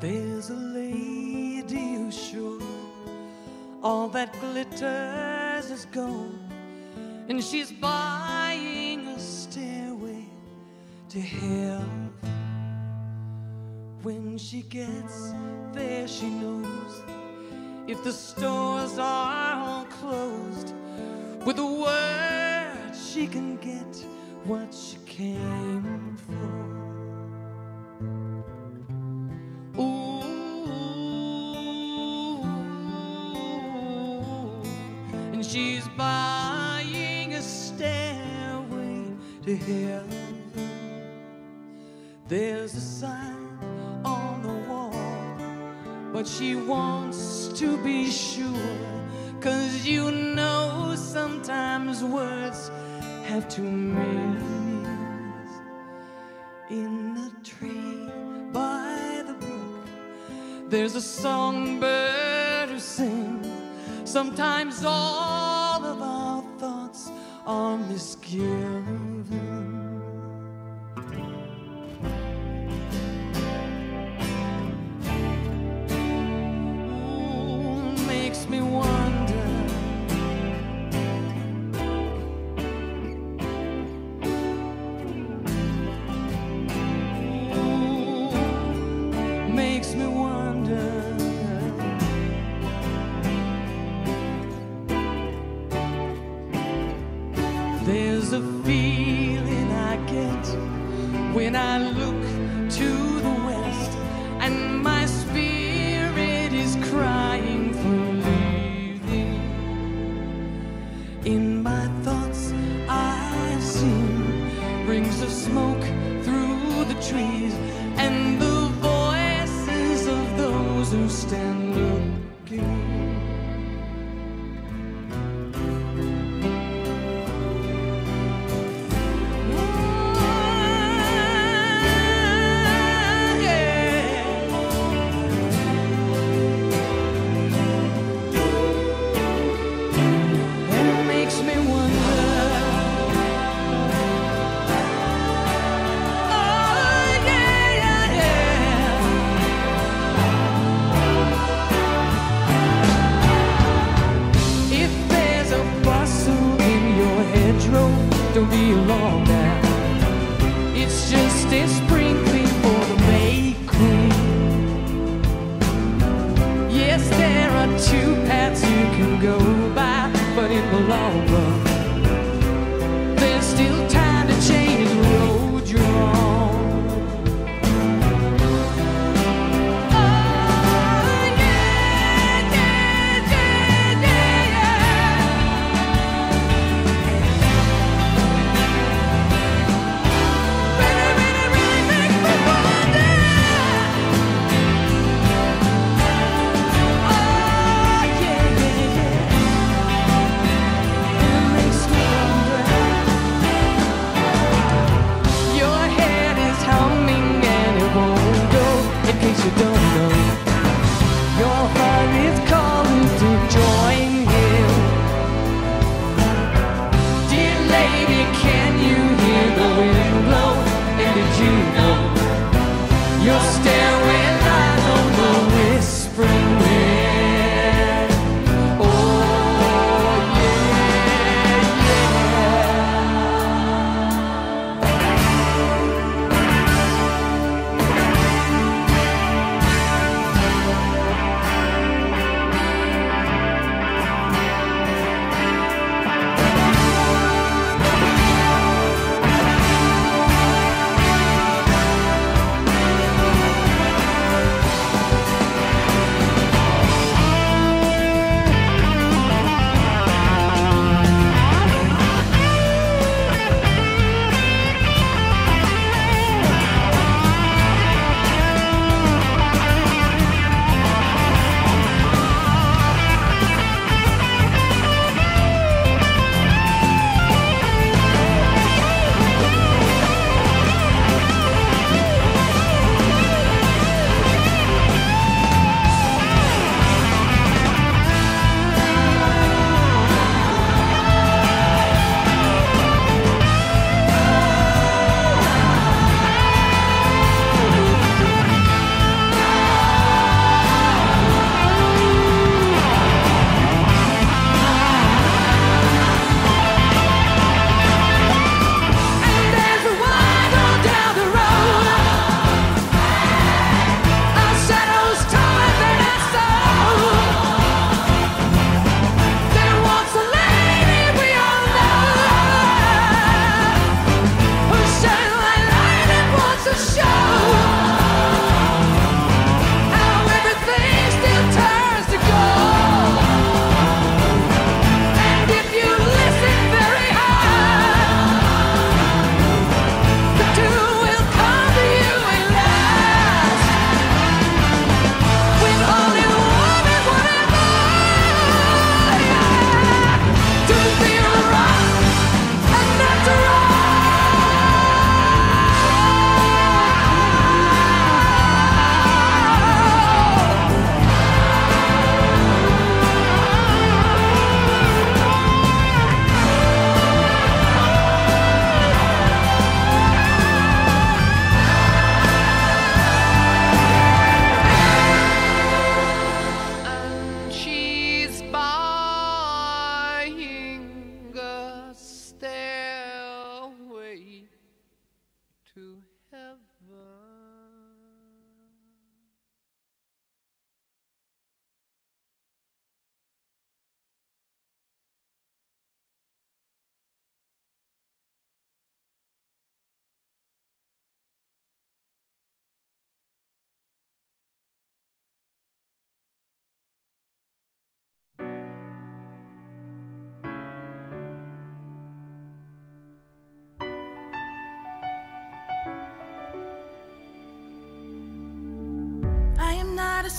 There's a lady who's sure all that glitters is gold, and she's buying a stairway to hell. When she gets there, she knows if the stores are all closed, with a word she can get what she came for. She's buying a stairway to heaven. There's a sign on the wall, but she wants to be sure, 'cause you know sometimes words have two meanings. In a tree by the brook, there's a songbird who sings. Sometimes all of our thoughts are misgiven. Ooh, makes me wonder. Ooh, makes me wonder. There's a feeling I get when I look to the west, and my spirit is crying for leaving. In my thoughts I've seen rings of smoke through the trees, and the voices of those who stand looking. Don't be alarmed now. It's just a sprinkling for the May Queen. Yes, there are two paths you can go by, but in the long run, there's still time to change the road you're on. Baby,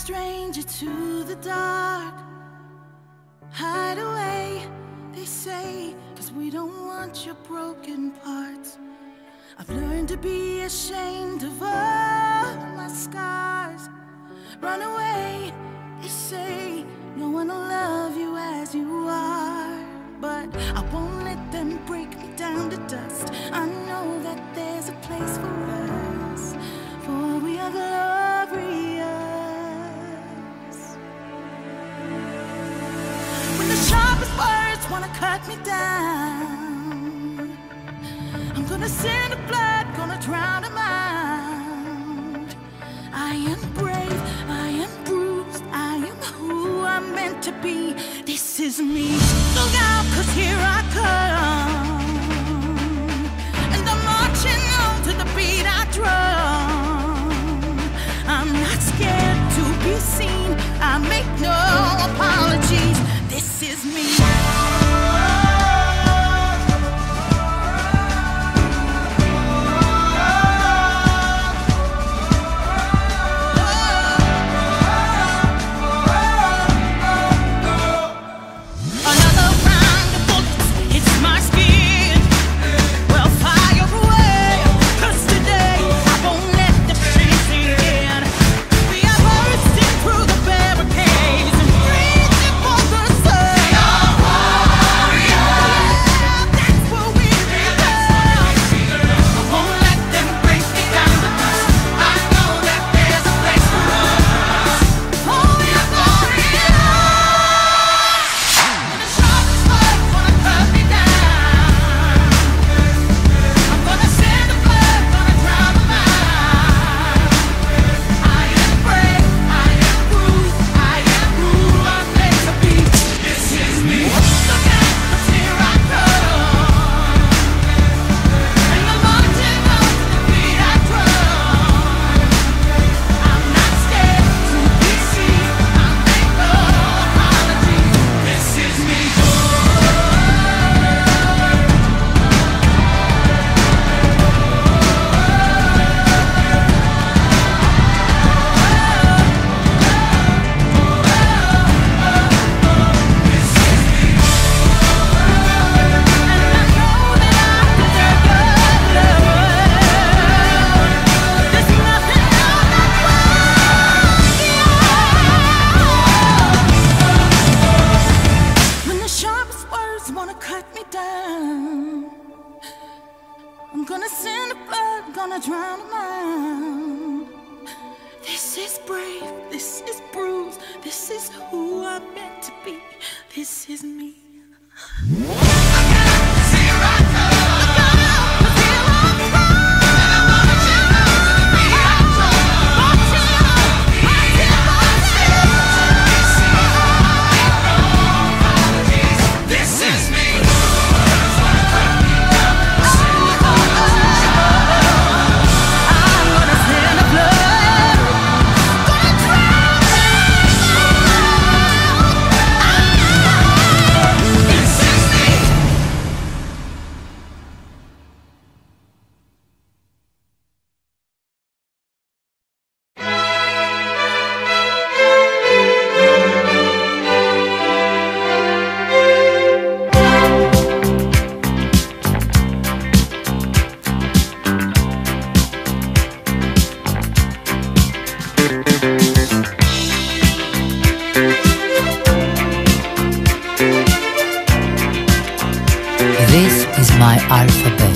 stranger to the dark. Hide away, they say, 'cause we don't want your broken parts. I've learned to be ashamed of all my scars. Run away, they say, no one will love you as you are. But I won't let them break me down to dust. I know that there's a place for us, for we are glorious. When the sharpest words wanna cut me down, I'm gonna send a blood, gonna drown them out. I am brave, I am bruised, I am who I'm meant to be. This is me. Look out, 'cause here I come, and I'm marching on to the beat I drum. I'm not scared to be seen, I make no apologies. This is me. My alphabet.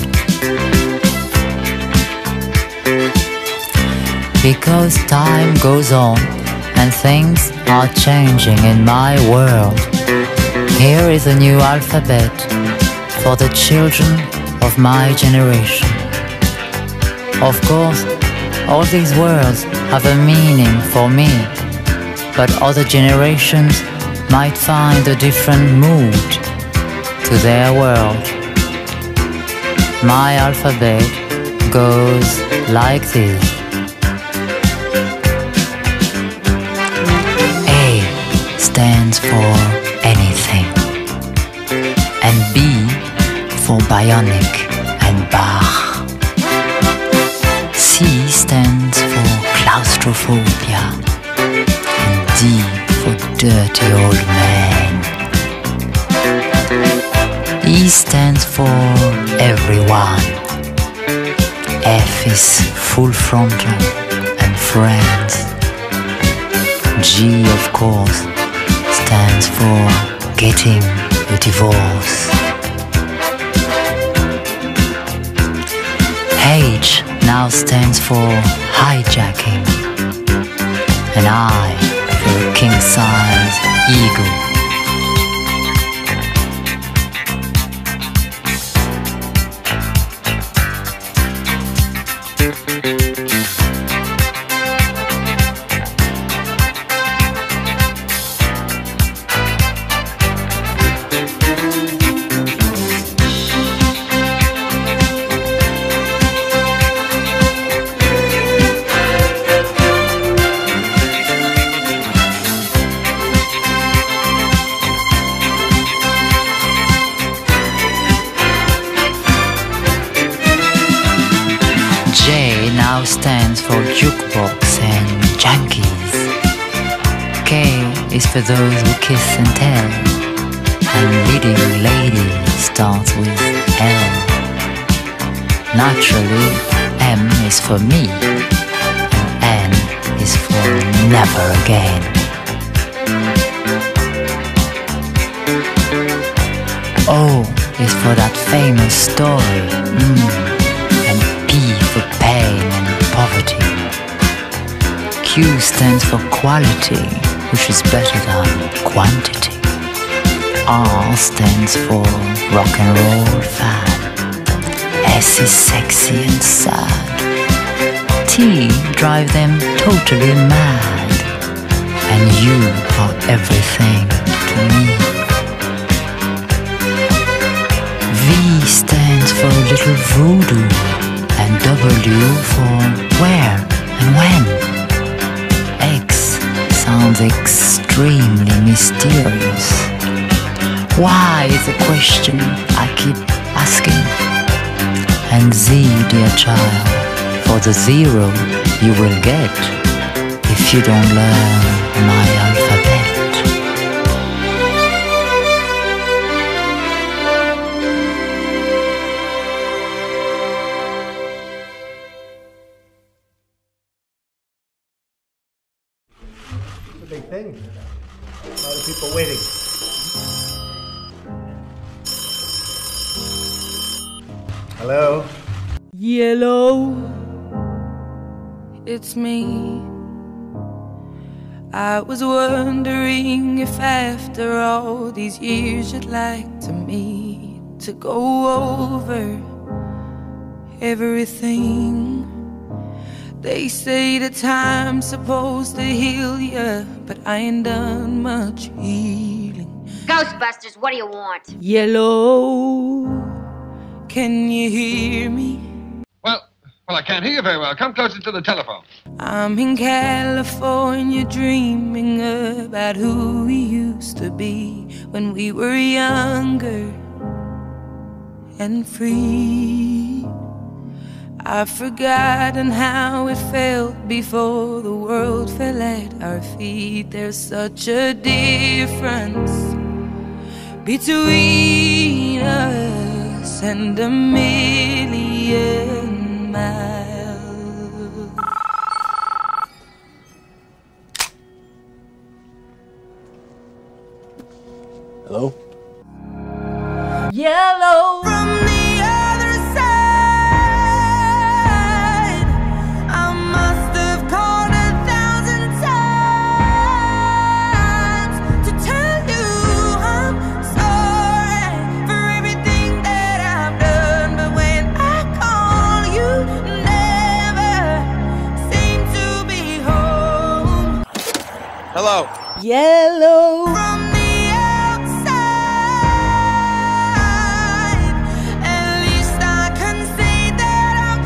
Because time goes on and things are changing in my world, here is a new alphabet for the children of my generation. Of course, all these words have a meaning for me, but other generations might find a different mood to their world. My alphabet goes like this. A stands for anything, and B for bionic and Bach. C stands for claustrophobia, dirty old man. E stands for everyone. F is full frontal and friends. G, of course, stands for getting a divorce. H now stands for hijacking. And I for a king-size eagle. J now stands for jukebox and junkies. K is for those who kiss and tell. And leading lady starts with L. Naturally, M is for me. And N is for never again. O is for that famous story. And P for pain and poverty. Q stands for quality, which is better than quantity. R stands for rock and roll fan. S is sexy and sad. T drive them totally mad. And U are everything to me. V stands for little voodoo. And W for where and when. X sounds extremely mysterious. Why is a question I keep asking. And Z, dear child, for the zero you will get if you don't learn my alphabet. Big thing. A lot of people waiting. Hello? Yellow, it's me. I was wondering if after all these years you'd like to meet to go over everything. They say the time's supposed to heal ya, but I ain't done much healing. Ghostbusters, what do you want? Yellow, can you hear me? Well, I can't hear you very well. Come closer to the telephone. I'm in California dreaming about who we used to be when we were younger and free. I've forgotten how it felt before the world fell at our feet. There's such a difference between us and a million miles. Hello? Yellow. From the other side, I must have called 1,000 times to tell you I'm sorry for everything that I've done. But when I call, you never seem to be home. Hello? Yellow. From the outside, at least I can say that I've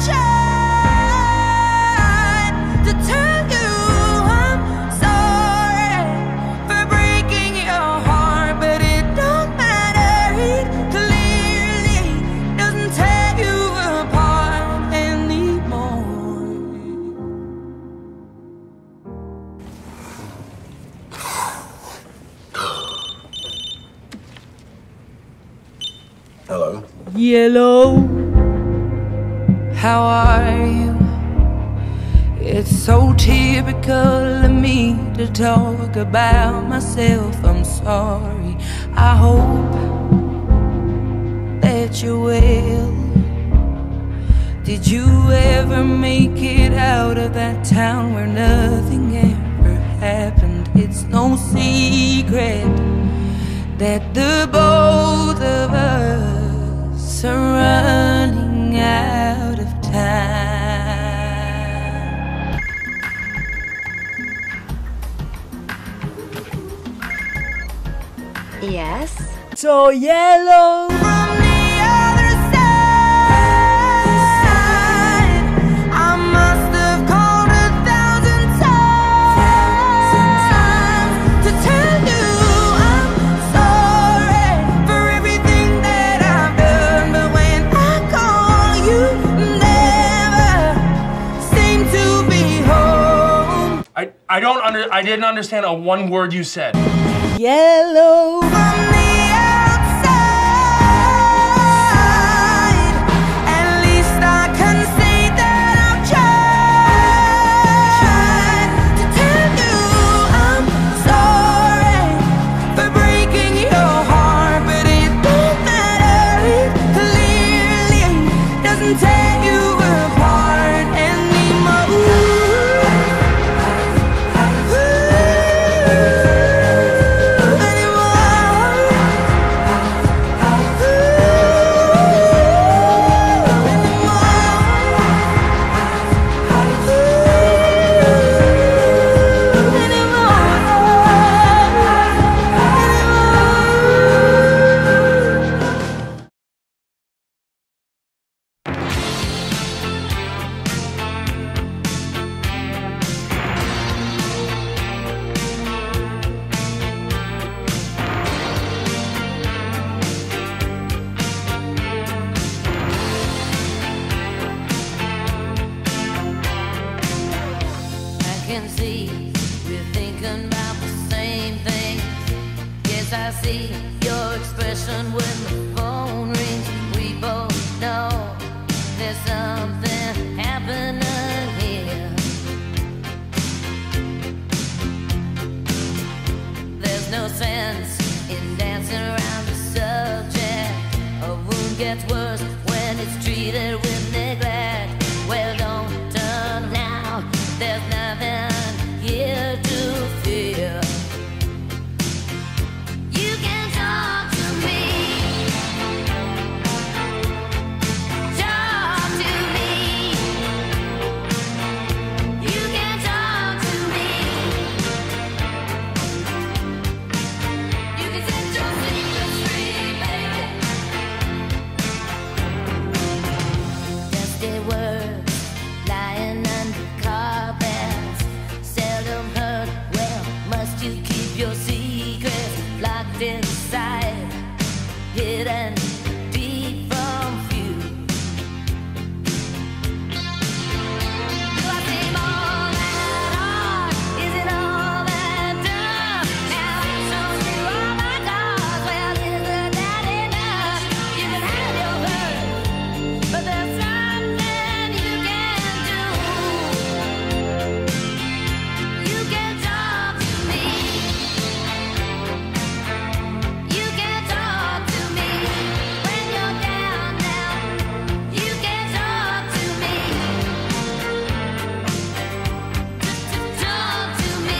tried to tell you I'm sorry for breaking your heart, but it don't matter. It clearly doesn't tear you apart anymore. Hello. Yellow, how are you? It's so typical of me to talk about myself. I'm sorry. I hope that you're well. Did you ever make it out of that town where nothing ever happened? It's no secret that the both of us are running out of time. Yes? So yellow. From the other side, I must have called 1,000 times to tell you I'm sorry for everything that I've done. But when I call, you never seem to be home. I didn't understand a one word you said. Yellow. From the outside, at least I can say that I've tried to tell you I'm sorry for breaking your heart, but it don't matter. It clearly doesn't tear you apart anymore. I can see we're thinking about the same thing. Yes, I see your expression when the phone rings. We both know there's something happening here. There's no sense in dancing around the subject. A wound gets worse when it's treated with neglect. Well, don't turn now. There's nothing here to fear. You can talk to me. Talk to me. You can talk to me. You can set your secrets free, baby. Dusty words lying under carpets, seldom heard. Well, must you keep your secrets locked inside, hidden deep from view? Do I seem all that hard? Is it all that tough? Now I've shown you all my cards. Well, isn't that enough? You can have your word, but there's something you can do. You can talk to me. You can talk to me when you're down now. You can talk to me. Talk to me.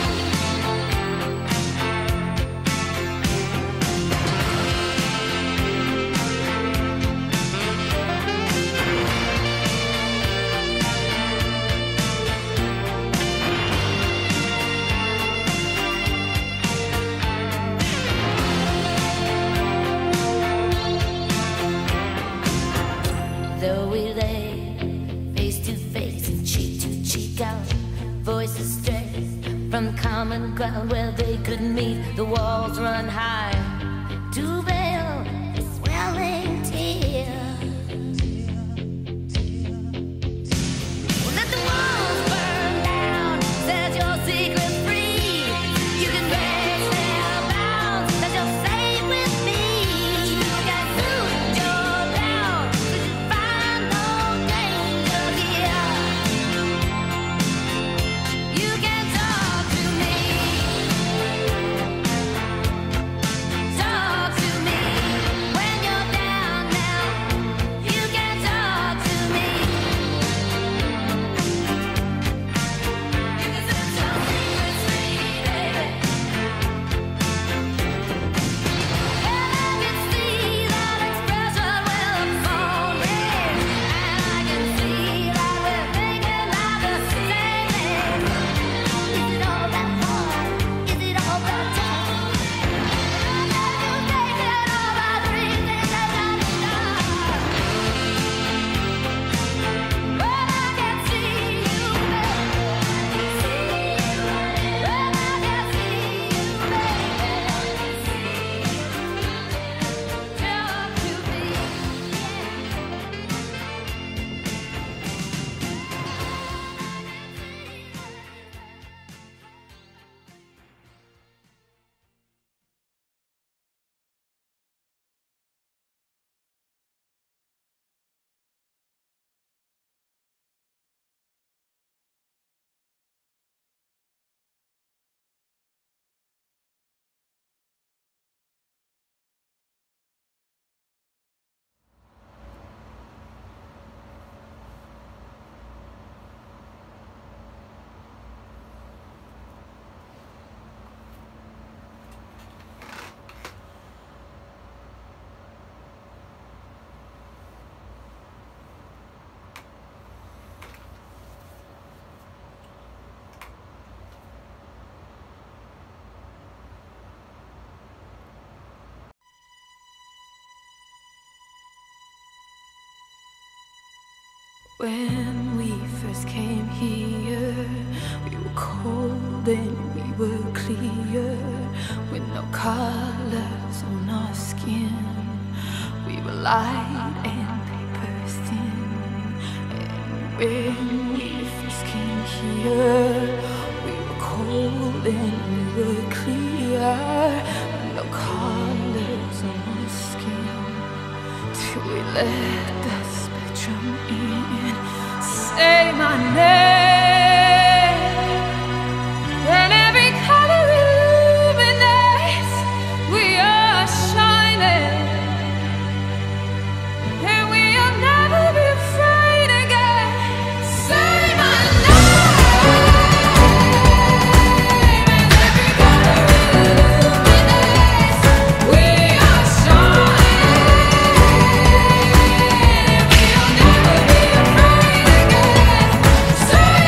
Though we lay face to face and cheek to cheek, our voices stray from the common ground where they could meet. The walls run high to veil the swelling tears. Well, let the walls burn down, set your secrets free. You can break their bounds, that you're safe with me. You can do When we first came here, we were cold and we were clear, with no colors on our skin. We were light and paper thin. And when we first came here, we were cold and we were clear, with no colors on our skin. Till we let the spectrum in. Say my name, and every color illuminates. We are shining, and we'll never be afraid again. Say my name, and every color illuminates. We are shining, and we'll never be afraid again. Say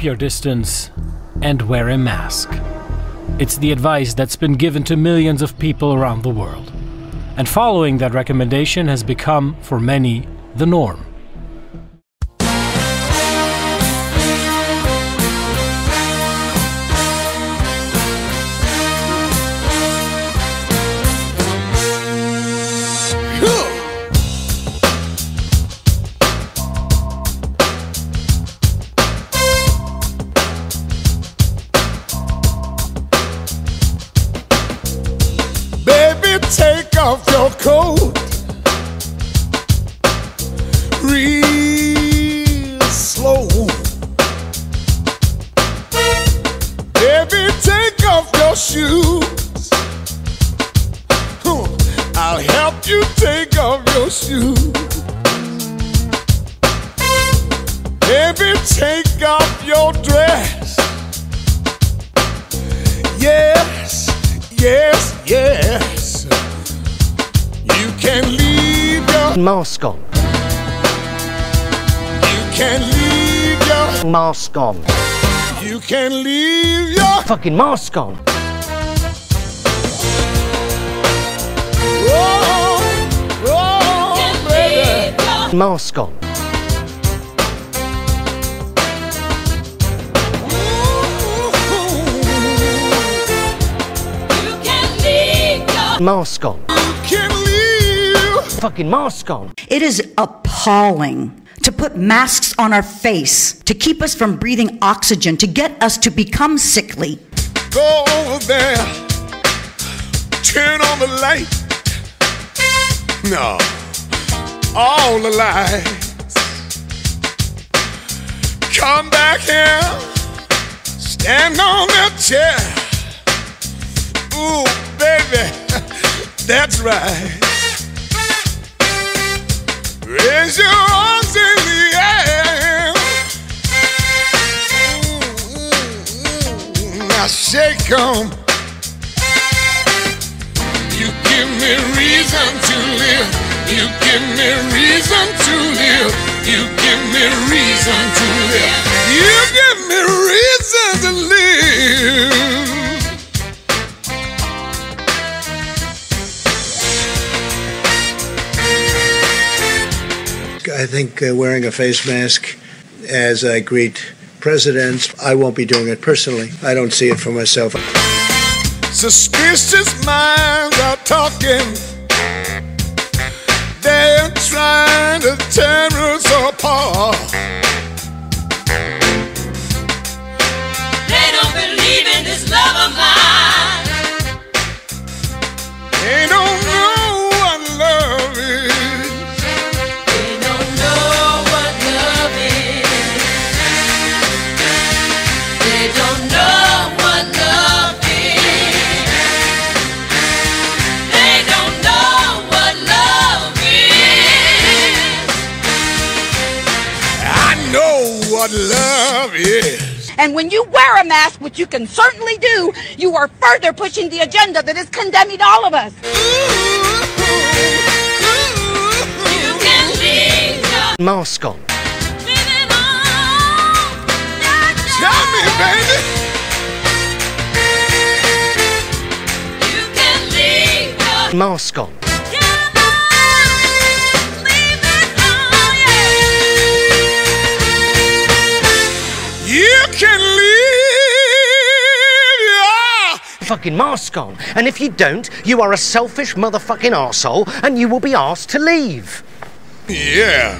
keep your distance and wear a mask. It's the advice that's been given to millions of people around the world. And following that recommendation has become, for many, the norm. Take off your coat real slow. Baby, take off your shoes. I'll help you take off your shoes. Baby, take off your dress. Yes, yes, yes. You can leave your mask on. You can leave your mask on. You can leave your fucking mask on. Oh, baby. Mask on. You can leave your mask on. Fucking mask on. It is appalling to put masks on our face, to keep us from breathing oxygen, to get us to become sickly. Go over there, turn on the light. No, all the lights. Come back here, stand on that chair. Ooh, baby, that's right. Raise your arms in the air. Now shake 'em. You give me reason to live. You give me reason to live. You give me reason to live. You give me reason to live. I think wearing a face mask as I greet presidents, I won't be doing it personally. I don't see it for myself. Suspicious minds are talking. They're trying to tear us apart. They don't believe in this love of mine. They don't know what love is. What love is. And when you wear a mask, which you can certainly do, you are further pushing the agenda that is condemning all of us. You can leave your mask on. Tell me, baby. You can leave your mask on. You can leave your fucking mask on. And if you don't, you are a selfish motherfucking arsehole and you will be asked to leave. Yeah.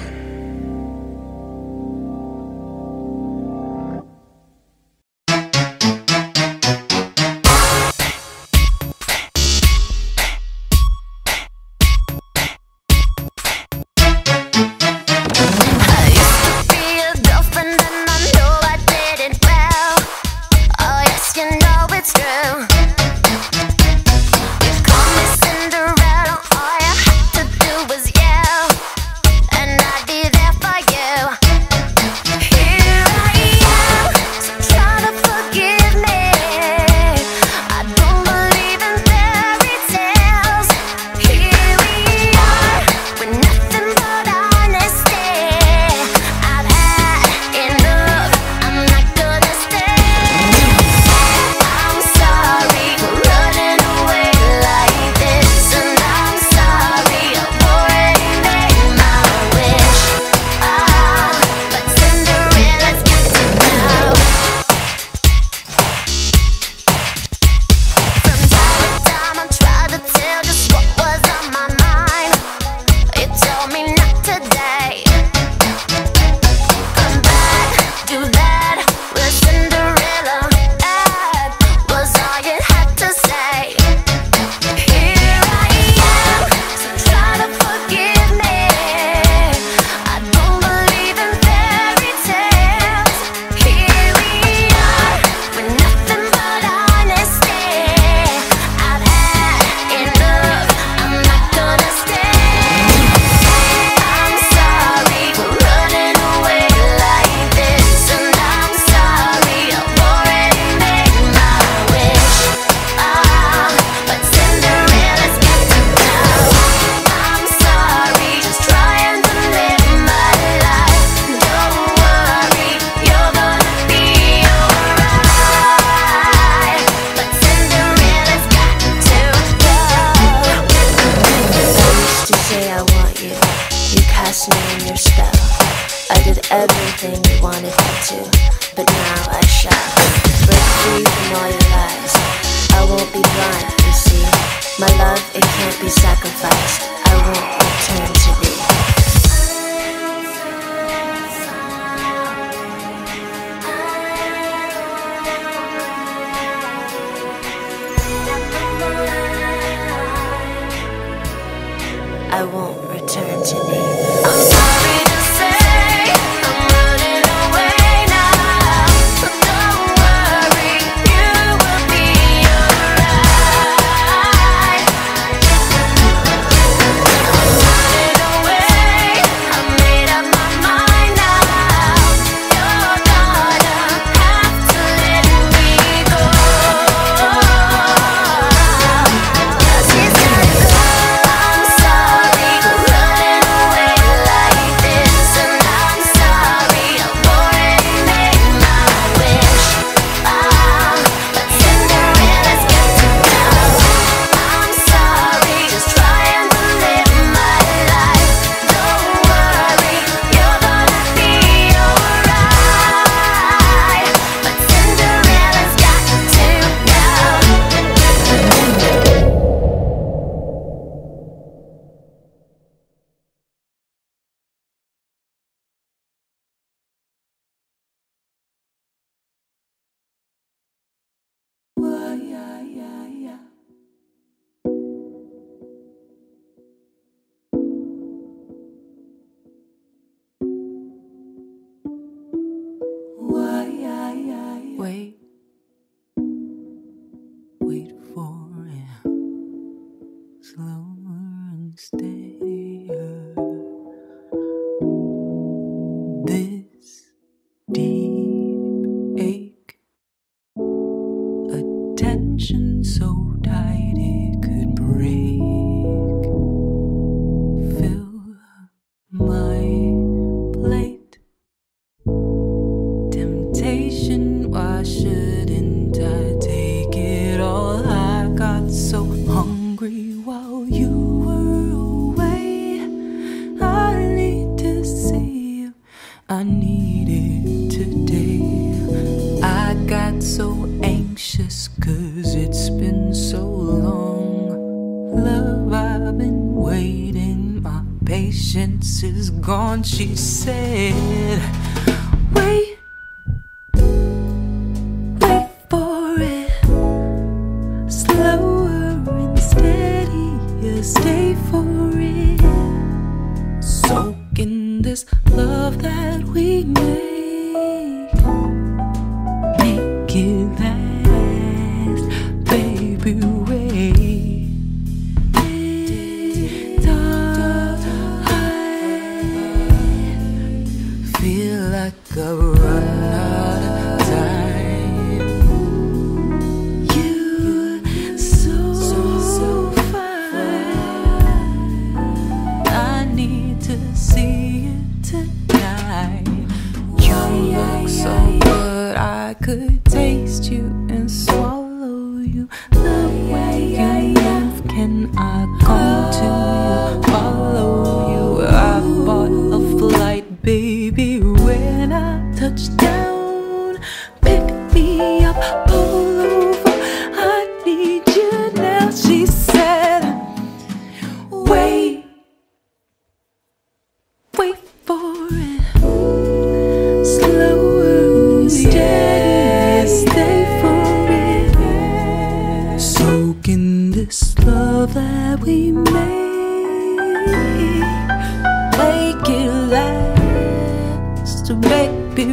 Cinderella, all you had to do was yell, and I'd be fastening your spell. I did everything you wanted me to, but now I shall break free from all your lies. I won't be blind, you see. My love, it can't be sacrificed. I won't return to thee. I won't return to thee. I'm sorry to say, I'm running away now. But don't worry, you will be alright. I'm running away, I made up my mind now. You're gonna have to let me go. 'Cause he's gotta go. I'm sorry. Running away like this, and I'm sorry, I've already made my wish. But Cinderella's got to go. I'm sorry, just trying to live my life. Don't worry, you're gonna be alright. But Cinderella's got to go. Wait, wait for it, slower and steadier. This deep ache, a tension so tight it could break. Fill my plate. Temptation, why shouldn't I take it all? I got so hungry while you were away. I need to see you, I need it today. I got so anxious 'cause it's been so long. Love, I've been waiting, my patience is gone. She said, wait. Wait for it, slower and steadier, stay for it. Soak in this love that we make. Make it last, baby, wait. Feel like a run out of time. You're so fine. I need to see you tonight. You look so good, I could taste you and swallow you. The way you move, can I come to you, follow you? I bought a flight, baby, when I touch down. Pick me up, pull over, I need you now. She said, wait, wait for it, slower, steady, stay for it. Soak in this love that we made. Make it last, baby.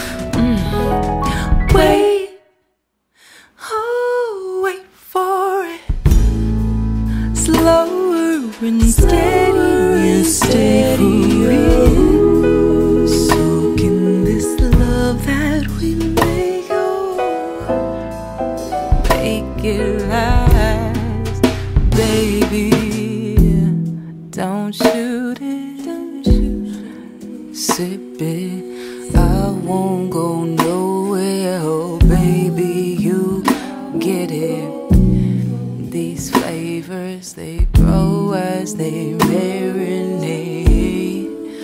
Wait, oh, wait for it, slower and steady, stay for it. Soak in this love that we make. Oh, make it last, baby. Don't shoot it, sip it. I won't go nowhere, oh baby, you get it. These flavors, they grow as they marinate.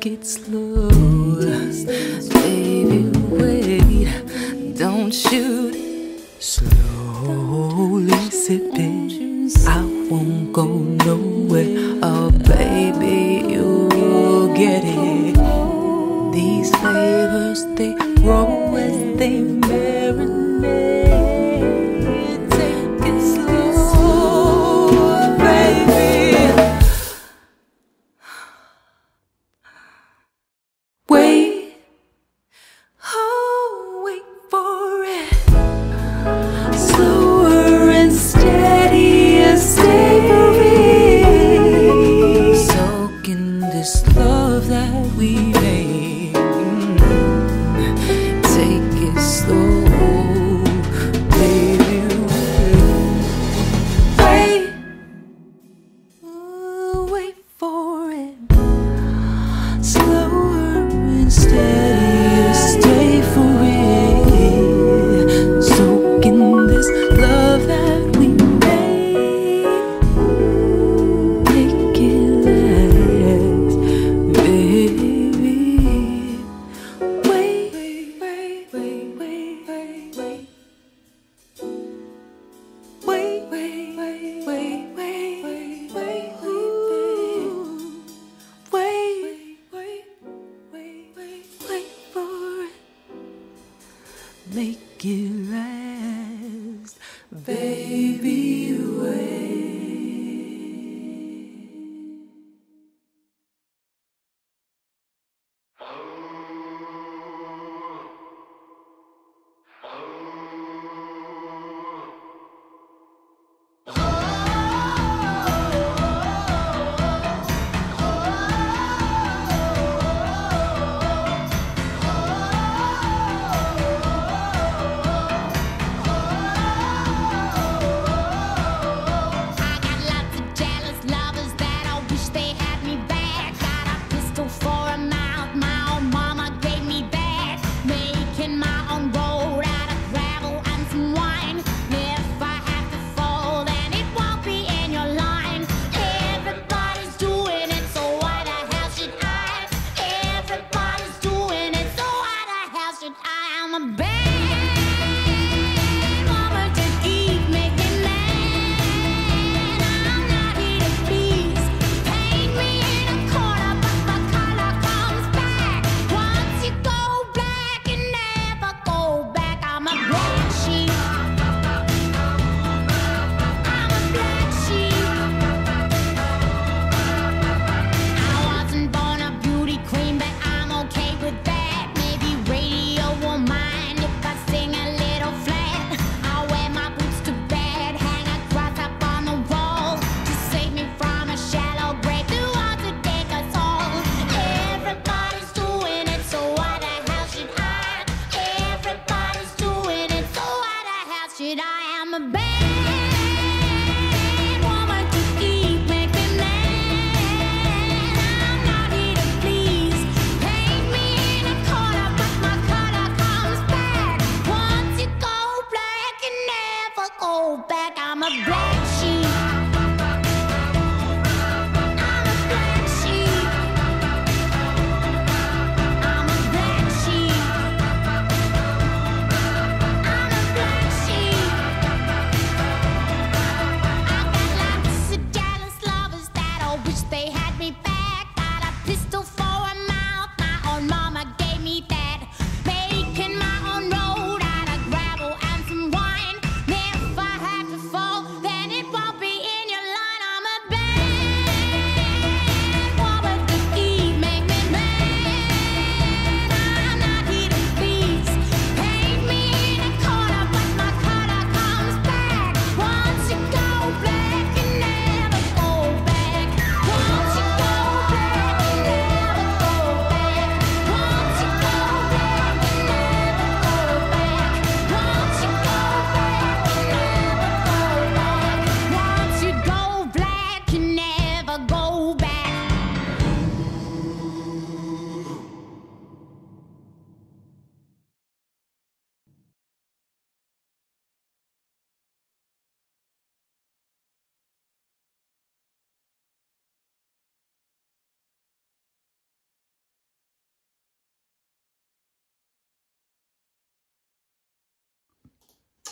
it slow. Baby, wait, don't shoot. Slowly sip it. I won't go nowhere. Oh, baby, you'll get it. These flavors, they grow as they marinate. Take it slow, baby. Wait, oh, wait for it. Slower and steadier, stay soak in this love that we made. Take it slow, baby. Wait, wait for it. Slower and steadier, stay for it. Soak in this love that we made. Make it last, baby. Wait, wait, wait, wait, wait, wait. Wait, wait, wait, wait, wait, wait, wait for it. Make it last, baby, wait.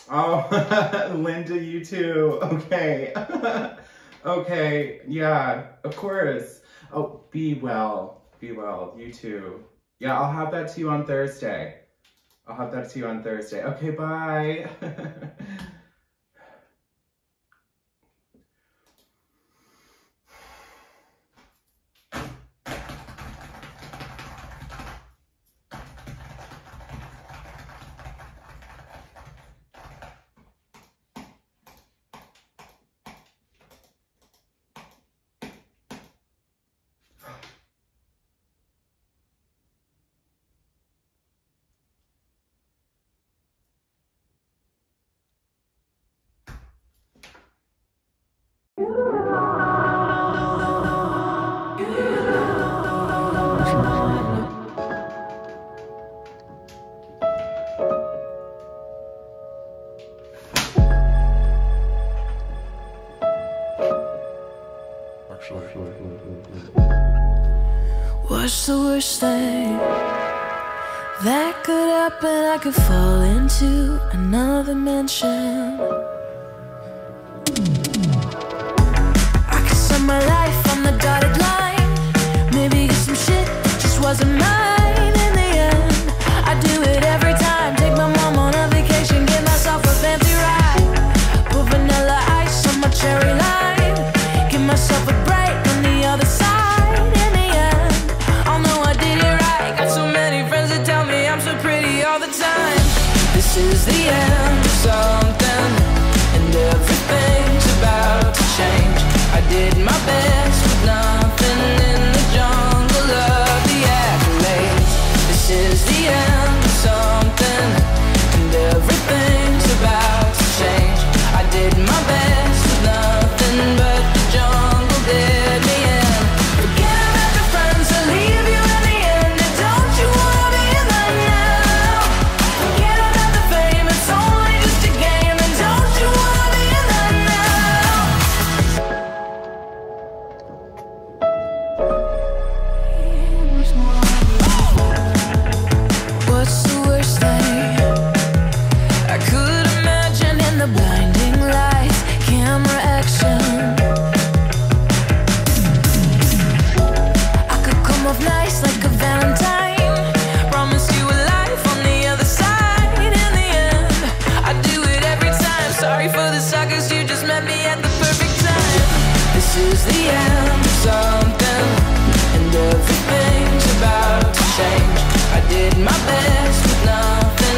Oh, Linda, you too. Okay. Okay, yeah, of course. Oh, be well. Be well. You too. Yeah, I'll have that to you on Thursday. I'll have that to you on Thursday. Okay, bye. What's the worst thing that could happen? I could fall into another dimension. I could set my life on the dotted line. Maybe get some shit that just wasn't mine in the end. I do it every time. Take my mom on a vacation, get myself a fancy ride. Put vanilla ice on my cherry lime. Give myself a break on the other side. This is the end of something, and everything's about to change. I did my best with nothing in the jungle of the accolades. This is the end of something, and everything's about to change. I did my best with nothing, but the jungle did me in. Forget about the friends that leave you in the end, and don't you wanna be in that now? Forget about the fame, it's only just a game, and don't you wanna be in that now? What's the worst thing I could imagine in the blinding lights, camera action? I could come off nice like a Valentine, promise you a life on the other side. In the end, I do it every time. Sorry for the suckers, you just met me at the perfect time. This is the end of something, and everything's about to change. I did my best with nothing,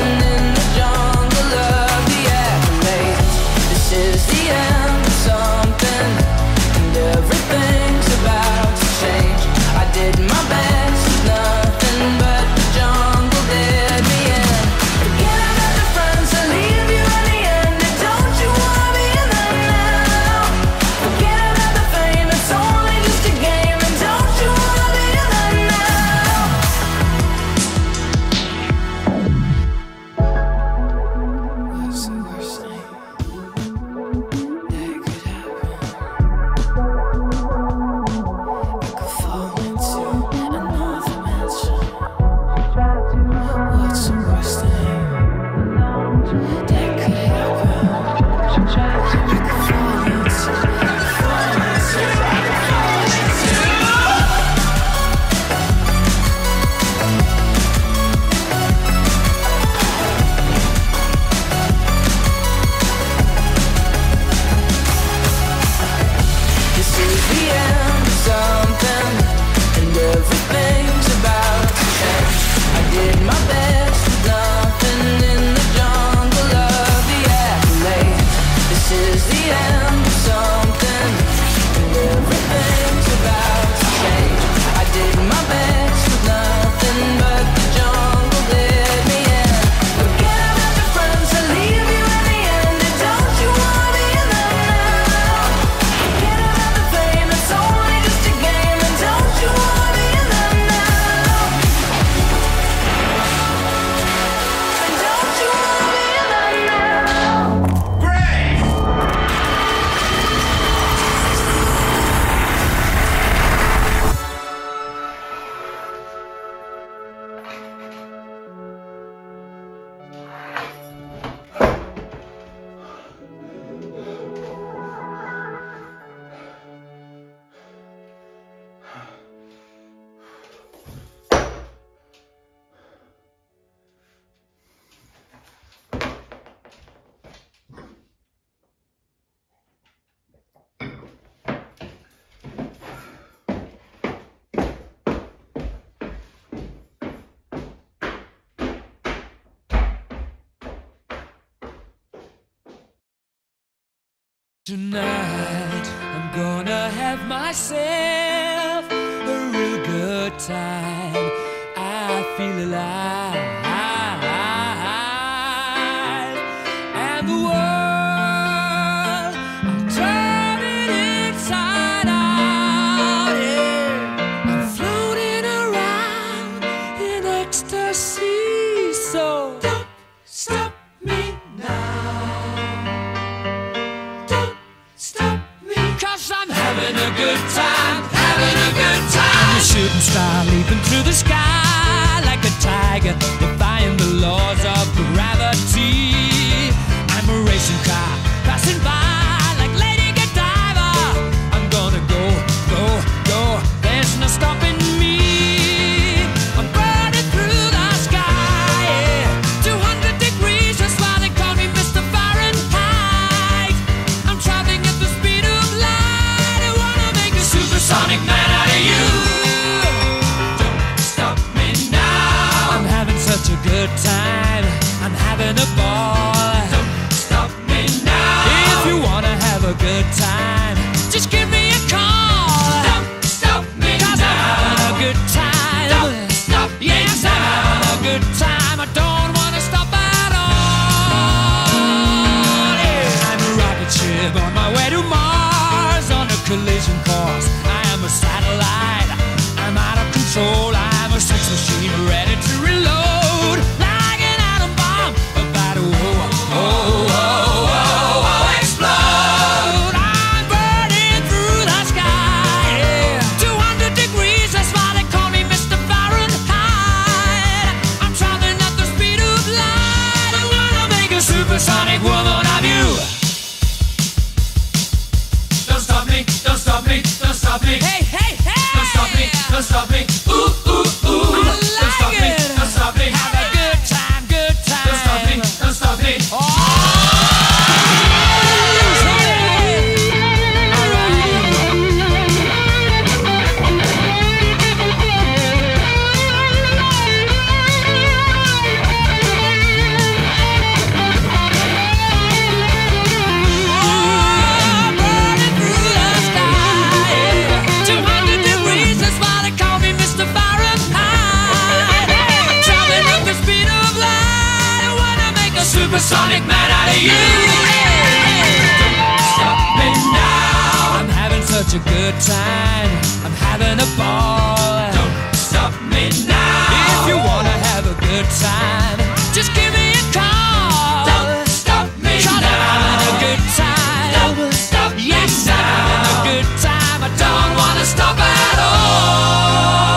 Tonight, I'm gonna have myself a real good time. I feel alive, and the world, I'll turn it inside out. Yeah. I'm floating around in ecstasy, so don't stop me now. I'm having a good time, having a good time. I'm a shooting star leaping through the sky like a tiger, defying the laws of gravity. I'm a racing car passing by like Lady Godiva. I'm gonna go, go, go. There's no stopping me. I'm burning through the sky, yeah. 200 degrees, that's why they call me Mr. Fahrenheit. I'm traveling at the speed of light. I wanna make a supersonic man out of you. Don't stop me now. I'm having such a good time. I'm having a ball. Don't stop me now. If you wanna have a good time, just give me a call. Don't stop me now. 'Cause I'm having a good time. Don't stop me now. Yes, I'm having a good time. I don't wanna stop at all. Yeah. I'm a rocket ship on my way to Mars on a collision course. I am a satellite. I'm out of control. I'm a sex machine ready to reload. Like an atom bomb about to explode. I'm burning through the sky, yeah. 200 degrees, that's why they call me Mr. Fahrenheit. I'm traveling at the speed of light. I wanna make a supersonic woman of you. Don't stop me, don't stop me, don't stop me. Hey, hey, hey! Don't stop me, don't stop me. Ooh, ooh, ooh. Don't stop me, don't stop me. Have a good time, good time. Don't stop me, don't stop me. Supersonic man out of you. Don't stop me now. I'm having such a good time. I'm having a ball. Don't stop me now. If you wanna have a good time, just give me a call. Don't stop me now. I'm having a good time. Don't stop me now. Yes, I'm having a good time. I don't wanna stop at all.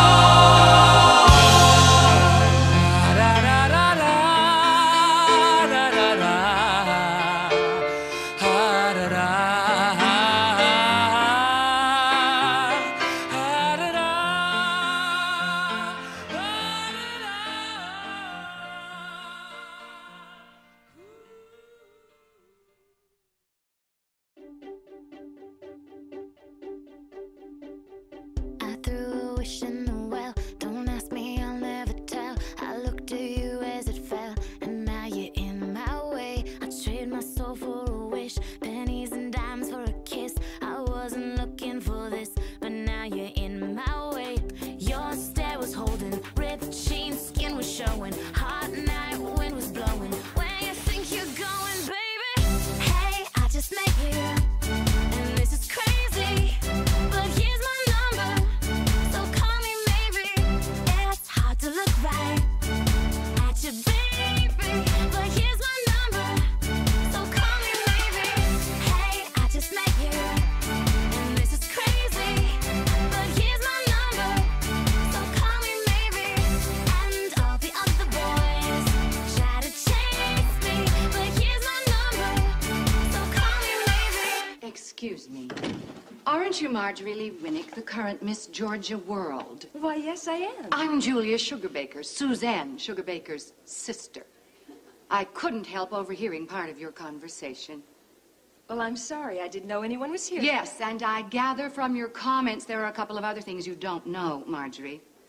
I threw a wish in the well. Don't ask me, I'll never tell. I looked at you as it fell, and now you're in my way. I trade my soul for a wish, pennies and dimes for a kiss. I wasn't looking for this, but now you're in my way. Your stare was holding, ripped jeans, skin was showing. Hot night, wind was blowing. Where you think you're going, baby? Hey, I just met you, and this is crazy, but here's my number, so call me maybe. It's hard to look right at you, baby, but here's my number, so call me maybe. Hey, I just met you, and this is crazy, but here's my number, so call me maybe. And all the other boys try to chase me, but here's my number, so call me maybe. Excuse me. Aren't you Marjorie Lee Winnick, the current Miss Georgia World? Why, yes, I am. I'm Julia Sugarbaker, Suzanne Sugarbaker's sister. I couldn't help overhearing part of your conversation. Well, I'm sorry. I didn't know anyone was here. Yes, and I gather from your comments there are a couple of other things you don't know, Marjorie.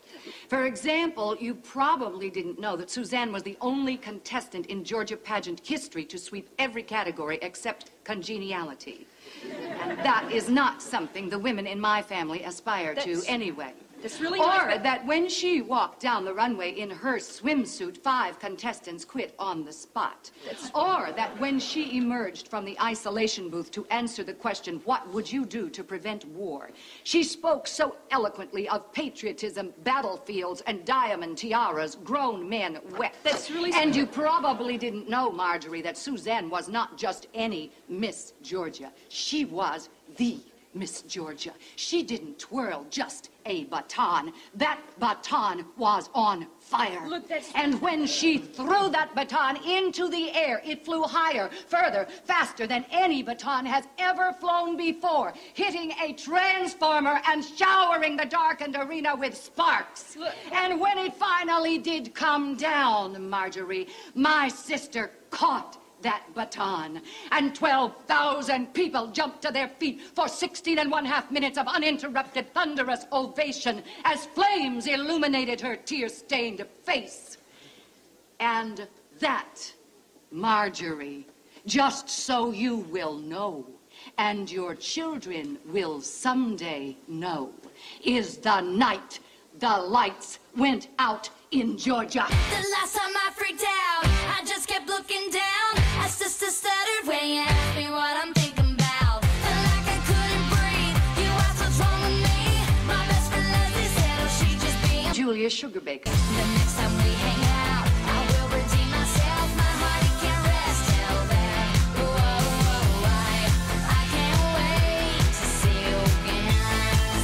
For example, you probably didn't know that Suzanne was the only contestant in Georgia pageant history to sweep every category except congeniality. And that is not something the women in my family aspire to anyway. That's really Or nice. that when she walked down the runway in her swimsuit, 5 contestants quit on the spot. Or that when she emerged from the isolation booth to answer the question, what would you do to prevent war? She spoke so eloquently of patriotism, battlefields, and diamond tiaras, grown men wept. That's really... And you probably didn't know, Marjorie, that Suzanne was not just any Miss Georgia. She was the Miss Georgia. She didn't twirl just a baton. That baton was on fire. Look, that's... And when she threw that baton into the air, it flew higher, further, faster than any baton has ever flown before, hitting a transformer and showering the darkened arena with sparks. Look. And when it finally did come down, Marjorie, my sister caught that baton, and 12,000 people jumped to their feet for 16.5 minutes of uninterrupted thunderous ovation as flames illuminated her tear-stained face. And that, Marjorie, just so you will know, and your children will someday know, is the night the lights went out in Georgia. The last time I freaked out, I just kept looking down. My sister stuttered when you asked me what I'm thinking about. Felt like I couldn't breathe. You asked what's wrong with me. My best friend Leslie said, oh, she just being Julia Sugarbaker. The next time we hang out, I will redeem myself. My heart, it can't rest till then. Whoa, whoa, I can't wait to see you again.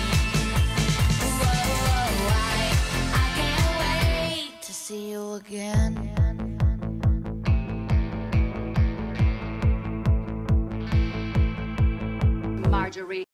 Whoa, I can't wait to see you again. Marjorie.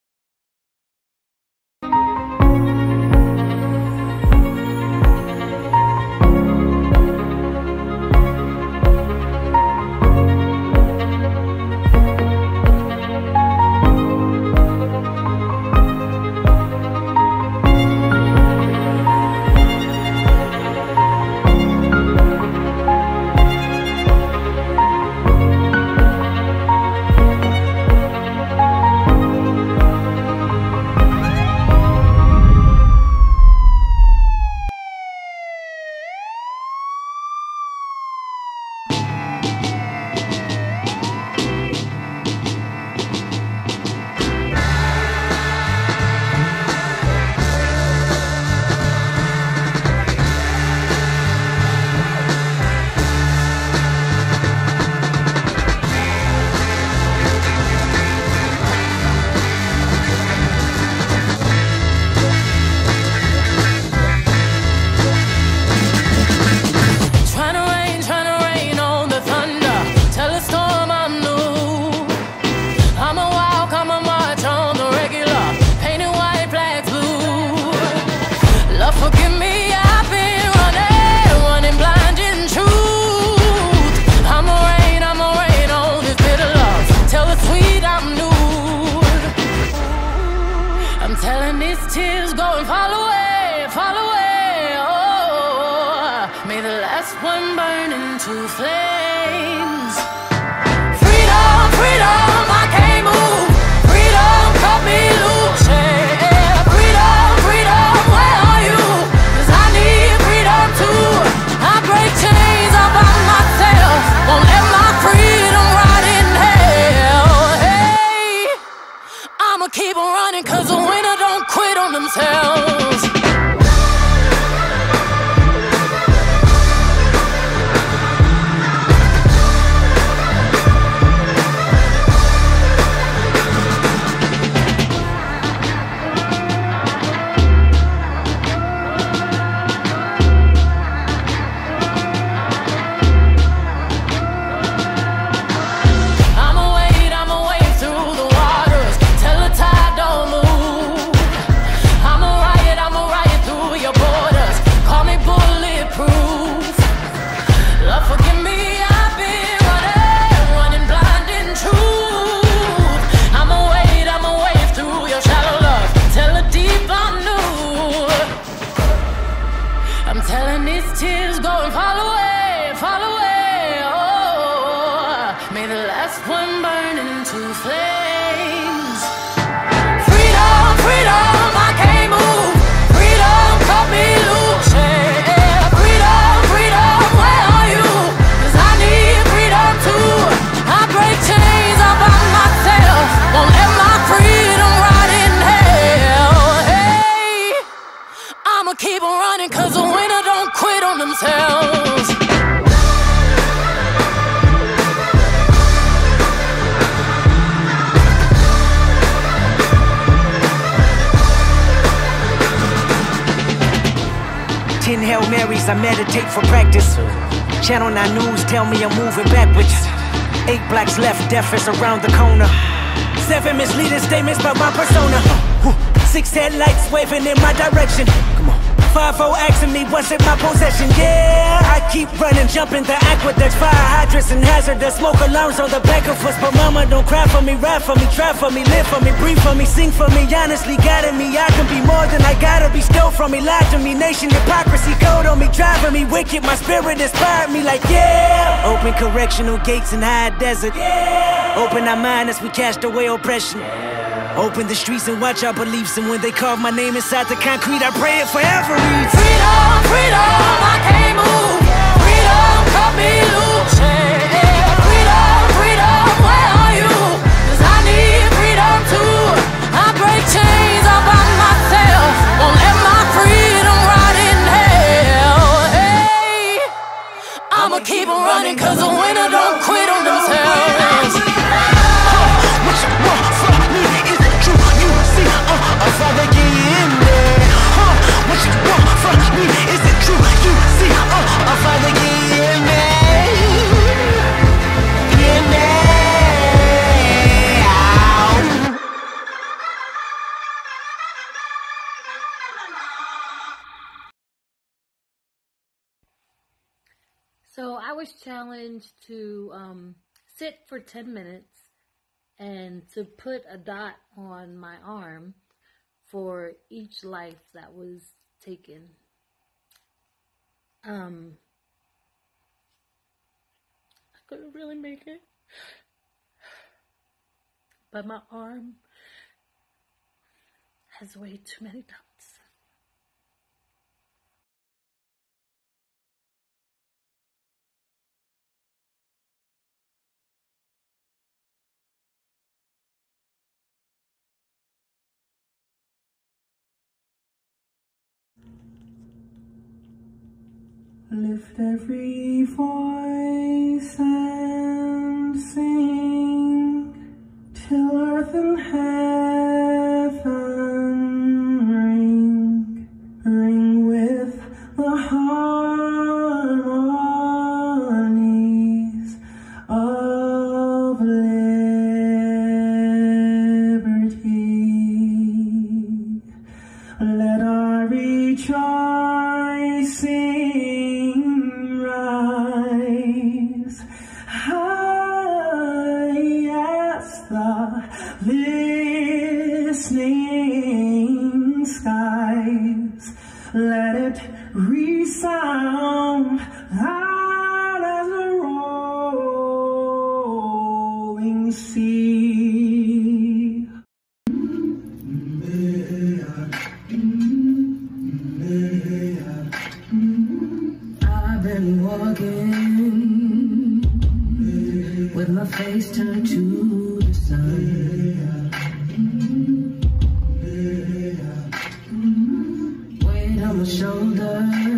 one burning to flames. Freedom, freedom, I can't move. Freedom, cut me loose. Yeah. Freedom, freedom, where are you? 'Cause I need freedom too. I break chains all by myself. Won't let my freedom rot in hell. Hey, I'ma keep on running 'cause the winner don't quit on themselves. 10 Hail Marys, I meditate for practice. Channel 9 News tell me I'm moving backwards. 8 blacks left, death is around the corner. 7 misleading statements about my persona. 6 headlights waving in my direction. Come on. 5-0 asking me what's in my possession. Yeah, I keep running, jumping the aqueducts, fire hydrants and hazardous smoke alarms on the back of us. But mama, don't cry for me, ride for me, try for me, live for me, breathe for me, sing for me. Honestly, guiding me, I can be more than I gotta be. Stole from me, lied to me, nation hypocrisy, code on me, driving me wicked. My spirit inspired me like yeah. Open correctional gates in high desert. Yeah. Open our mind as we cast away oppression. Open the streets and watch our beliefs. And when they carve my name inside the concrete, I pray it forever reads. Freedom, freedom, I can't move. Freedom, cut me loose. Yeah. Freedom, freedom, where are you? 'Cause I need freedom too. I break chains all by myself. Won't let my freedom rot in hell. Hey, I'ma keep on running 'cause the winner don't quit on themselves. What you want from me? Is it true? You see, I'll father get in there. What you want from me? Is it true? You see, I'll father get in there. In there. So I was challenged to sit for 10 minutes and to put a dot on my arm for each life that was taken. I couldn't really make it, but my arm has way too many dots. Lift every voice and sing till earth and heaven ring with the harmonies of liberty. Let our rejoicing rise high as the listening skies. Let it resound loud as a rolling sea. I've been walking with my face turned to the sun. Weight on my shoulders,